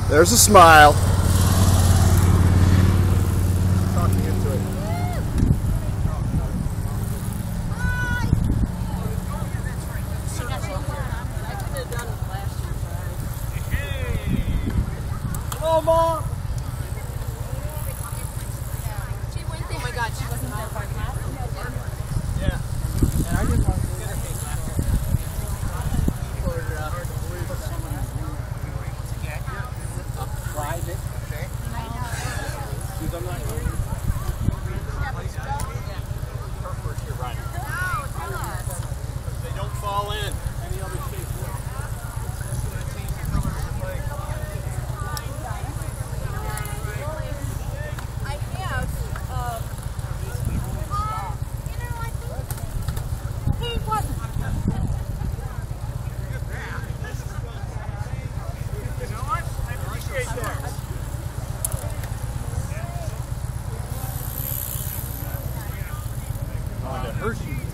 There's a smile. Talking into it. Hello, Mom. Oh my God, she wasn't there for class. Yeah. And I didn't want to get her for someone to get a private. Okay. Because I'm not going to. Her first year riding. They don't fall in any other shape. Hershey.